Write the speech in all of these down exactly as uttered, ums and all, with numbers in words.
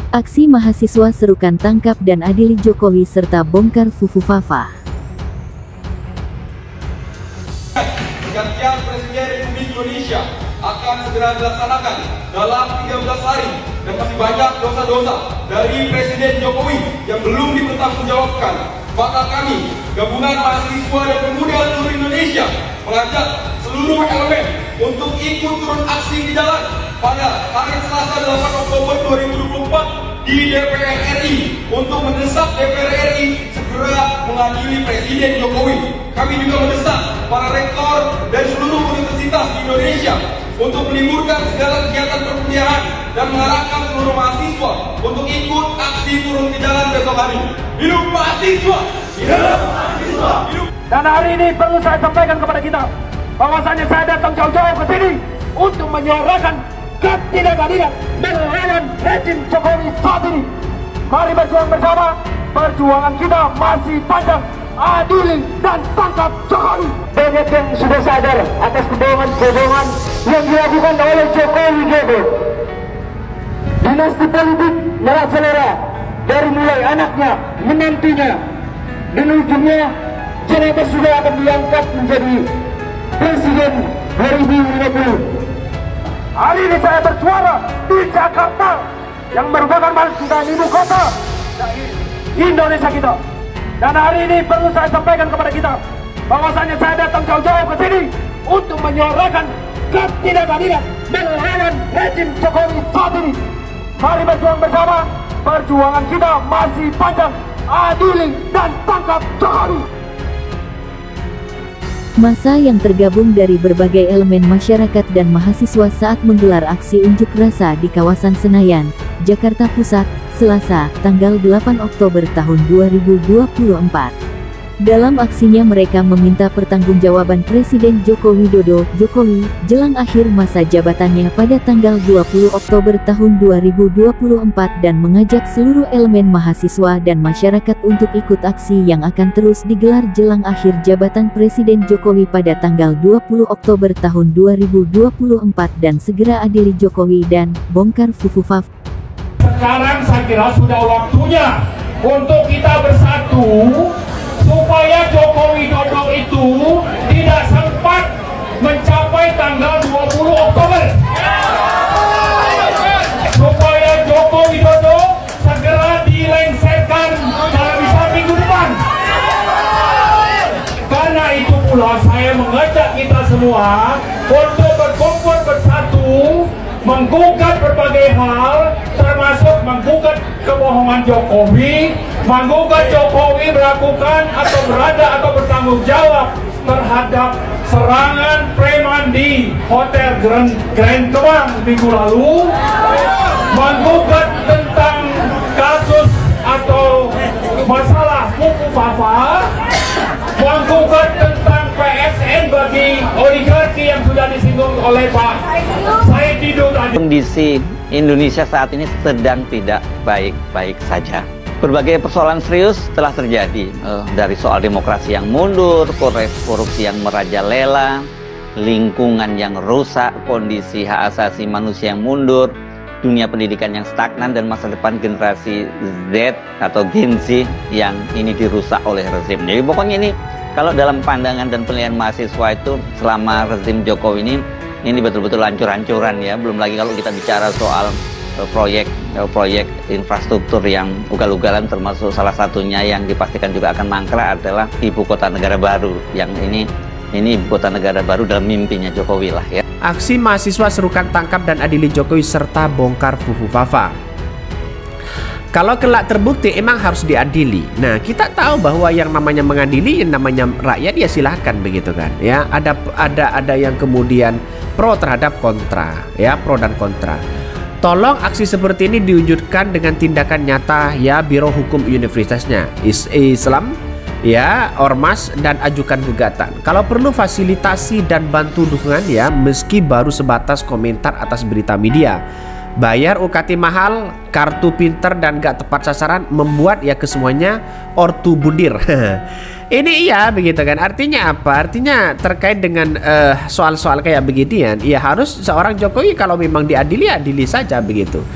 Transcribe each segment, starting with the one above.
Aksi mahasiswa serukan tangkap dan adili Jokowi serta bongkar Fufufafa. Pergantian Presiden Republik Indonesia akan segera dilaksanakan dalam tiga belas hari dan masih banyak dosa-dosa dari Presiden Jokowi yang belum dipertanggungjawabkan. Maka kami, gabungan mahasiswa dan pemuda seluruh Indonesia, mengajak seluruh elemen untuk ikut turun aksi di jalan pada hari Selasa delapan Oktober dua ribu dua puluh empat di D P R R I untuk mendesak D P R R I segera mengadili Presiden Jokowi. Kami juga mendesak para rektor dan seluruh universitas di Indonesia untuk meliburkan segala kegiatan perkuliahan dan mengarahkan seluruh mahasiswa untuk ikut aksi turun ke jalan besok hari. Hidup mahasiswa! Hidup mahasiswa! Hidup. Dan hari ini perlu saya sampaikan kepada kita bahwasanya saya datang jauh-jauh ke sini untuk menyuarakan ketidakadilan melawan rezim Jokowi saat ini. Mari berjuang bersama. Perjuangan kita masih panjang. Adili dan tangkap Jokowi. Banyak yang sudah sadar atas kebohongan-kebohongan yang dilakukan oleh Jokowi Widodo. Dinasti politik merajalela dari mulai anaknya, menantunya, dan ujungnya ternyata sudah akan diangkat menjadi Presiden dua ribu lima puluh. Hari ini saya bersuara di Jakarta yang merupakan mantan ibu kota dari Indonesia kita. Dan hari ini perlu saya sampaikan kepada kita bahwasanya saya datang jauh-jauh ke sini untuk menyuarakan ketidakadilan melawan rezim Jokowi saat ini. Mari berjuang bersama. Perjuangan kita masih panjang. Adili dan tangkap Jokowi. Massa yang tergabung dari berbagai elemen masyarakat dan mahasiswa saat menggelar aksi unjuk rasa di kawasan Senayan, Jakarta Pusat, Selasa, tanggal delapan Oktober tahun dua ribu dua puluh empat. Dalam aksinya mereka meminta pertanggungjawaban Presiden Joko Widodo, Jokowi, jelang akhir masa jabatannya pada tanggal dua puluh Oktober tahun dua ribu dua puluh empat dan mengajak seluruh elemen mahasiswa dan masyarakat untuk ikut aksi yang akan terus digelar jelang akhir jabatan Presiden Jokowi pada tanggal dua puluh Oktober tahun dua ribu dua puluh empat dan segera adili Jokowi dan bongkar Fufufafa. Sekarang saya kira sudah waktunya untuk kita bersatu supaya Joko Widodo itu tidak sempat mencapai tanggal dua puluh Oktober. Supaya Joko Widodo segera dilengserkan dalam bisa minggu depan. Karena itu pula saya mengajak kita semua untuk berkumpul bersatu, menggugat berbagai hal, termasuk menggugat kebohongan Jokowi, menggugat Jokowi melakukan atau berada atau bertanggung jawab terhadap serangan preman di Hotel Grand, Grand Kemang minggu lalu, menggugat tentang kasus atau masalah Fufufafa, menggugat tentang P S N bagi oligarki yang sudah disinggung oleh Pak Said Didu tadi. Kondisi Indonesia saat ini sedang tidak baik-baik saja. Berbagai persoalan serius telah terjadi, eh, dari soal demokrasi yang mundur, korupsi yang merajalela, lingkungan yang rusak, kondisi hak asasi manusia yang mundur, dunia pendidikan yang stagnan, dan masa depan generasi Z atau Gen Z yang ini dirusak oleh rezim. Jadi pokoknya ini kalau dalam pandangan dan penilaian mahasiswa itu selama rezim Jokowi ini ini betul-betul hancur-hancuran ya. Belum lagi kalau kita bicara soal uh, proyek uh, proyek infrastruktur yang ugal-ugalan, termasuk salah satunya yang dipastikan juga akan mangkrak adalah ibu kota negara baru, yang ini ini ibu kota negara baru dalam mimpinya Jokowi lah ya. Aksi mahasiswa serukan tangkap dan adili Jokowi serta bongkar Fufufafa. Kalau kelak terbukti emang harus diadili. Nah, kita tahu bahwa yang namanya mengadili, yang namanya rakyat ya silahkan begitu kan. Ya, ada ada ada yang kemudian pro terhadap kontra, ya, pro dan kontra. Tolong aksi seperti ini diwujudkan dengan tindakan nyata ya Biro Hukum Universitasnya, Is Islam, ya, ormas, dan ajukan gugatan. Kalau perlu fasilitasi dan bantu dukungan ya, meski baru sebatas komentar atas berita media. Bayar U K T mahal, kartu pinter dan gak tepat sasaran, membuat ya kesemuanya ortu bundir. Ini iya begitu kan. Artinya apa? Artinya terkait dengan soal-soal uh, kayak beginian, ya harus seorang Jokowi kalau memang diadili, adili saja begitu.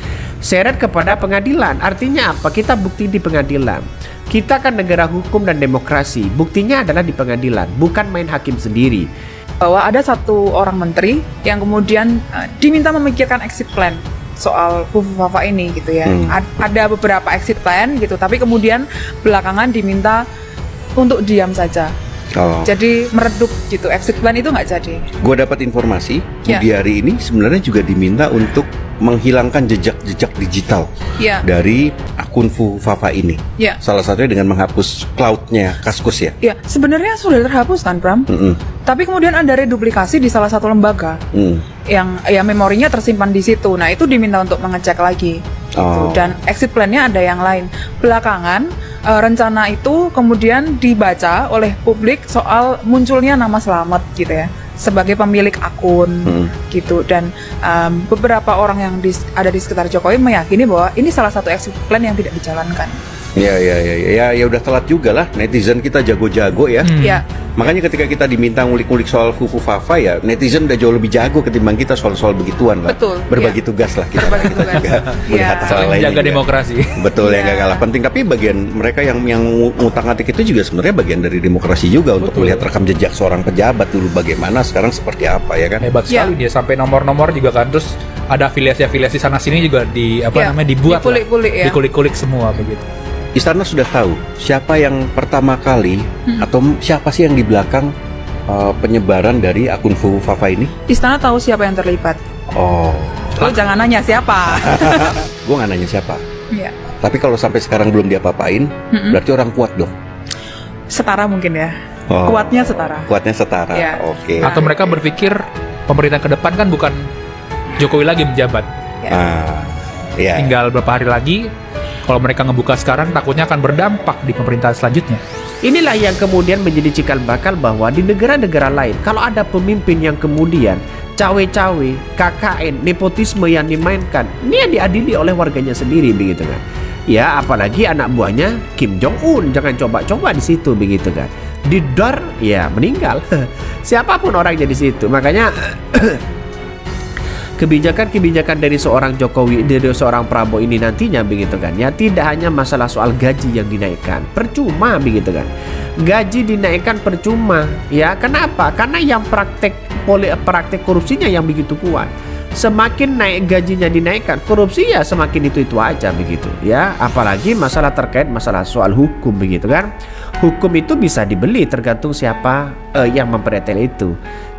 seret kepada pengadilan. Artinya apa? Kita bukti di pengadilan. Kita kan negara hukum dan demokrasi. Buktinya adalah di pengadilan, bukan main hakim sendiri. Bahwa ada satu orang menteri yang kemudian uh, diminta memikirkan exit plan soal Fufufafa ini gitu ya. Hmm. Ad- ada beberapa exit plan gitu, tapi kemudian belakangan diminta untuk diam saja. Oh. Jadi meredup gitu, exit plan itu nggak jadi. Gue dapat informasi, ya. Budi Ari ini sebenarnya juga diminta untuk menghilangkan jejak-jejak digital ya. dari akun Fufufafa ini. Ya. Salah satunya dengan menghapus cloud-nya Kaskus ya. Ya, sebenarnya sudah terhapus kan, Pram? Mm-mm. Tapi kemudian ada reduplikasi di salah satu lembaga mm. yang ya memorinya tersimpan di situ. Nah, itu diminta untuk mengecek lagi. Oh. Gitu. Dan exit plan-nya ada yang lain. Belakangan uh, rencana itu kemudian dibaca oleh publik soal munculnya nama Slamet gitu ya, sebagai pemilik akun hmm. gitu. Dan um, beberapa orang yang di, ada di sekitar Jokowi meyakini bahwa ini salah satu exit plan yang tidak dijalankan. Ya ya ya ya ya udah telat juga lah, netizen kita jago-jago ya. Hmm. Ya. Makanya ketika kita diminta ngulik-ngulik soal Fufufafa ya, netizen udah jauh lebih jago ketimbang kita soal-soal begituan lah. Betul. Berbagi ya. tugas lah kita. Berbagi tugas. Melihat ya. hal lain jaga juga. Demokrasi. Betul ya. Yang gak Ya. kalah penting. Tapi bagian mereka yang yang ngutang-atik itu juga sebenarnya bagian dari demokrasi juga. Betul. Untuk melihat rekam jejak seorang pejabat dulu bagaimana, sekarang seperti apa ya kan. Hebat sekali ya. dia sampai nomor-nomor juga kan, terus ada afiliasi-afiliasi sana sini juga di apa ya. namanya dibuat dikulik-kulik ya. dikulik-kulik semua begitu. Istana sudah tahu siapa yang pertama kali hmm. atau siapa sih yang di belakang uh, penyebaran dari akun Fufufafa ini? Istana tahu siapa yang terlibat. Oh. Lo jangan nanya siapa. Gue nggak nanya siapa. Ya. Tapi kalau sampai sekarang belum diapa-apain, mm-mm. berarti orang kuat dong. Setara mungkin ya. Oh. Kuatnya setara. Kuatnya setara. Ya. Oke. Okay. Atau mereka berpikir pemerintah ke depan kan bukan Jokowi lagi menjabat. Ya. Ah, ya. Tinggal beberapa hari lagi. Kalau mereka ngebuka sekarang, takutnya akan berdampak di pemerintahan selanjutnya. Inilah yang kemudian menjadi cikal bakal bahwa di negara-negara lain, kalau ada pemimpin yang kemudian cawe-cawe, K K N, nepotisme yang dimainkan, ini yang diadili oleh warganya sendiri begitu kan. Ya, apalagi anak buahnya Kim Jong Un, jangan coba-coba di situ begitu kan. Didor, ya meninggal. Siapapun orangnya di situ. Makanya kebijakan-kebijakan dari seorang Jokowi, dari seorang Prabowo ini nantinya begitu kan ya, tidak hanya masalah soal gaji yang dinaikkan, percuma begitu kan. Gaji dinaikkan percuma ya. Kenapa? Karena yang praktek poli, praktek korupsinya yang begitu kuat. Semakin naik gajinya dinaikkan, korupsi ya semakin itu-itu aja begitu ya. Apalagi masalah terkait masalah soal hukum begitu kan. Hukum itu bisa dibeli tergantung siapa uh, yang mempretel itu.